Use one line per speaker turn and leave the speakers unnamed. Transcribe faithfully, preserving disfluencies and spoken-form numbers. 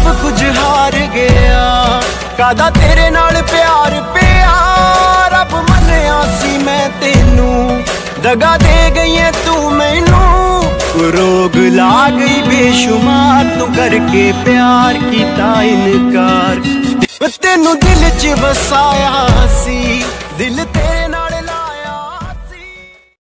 कुछ हार गया, कादा तेरे नाल प्यार पिया। रब मन्निया सी मैं तेनू, दगा दे गई है तू मैनू। रोग ला गई बेशुमार, तू करके प्यार कीता इनकार। तेनू दिल च बसाया सी, दिल